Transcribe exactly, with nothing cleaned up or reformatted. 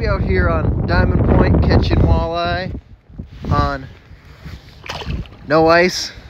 We out here on Diamond Point catching walleye on no ice.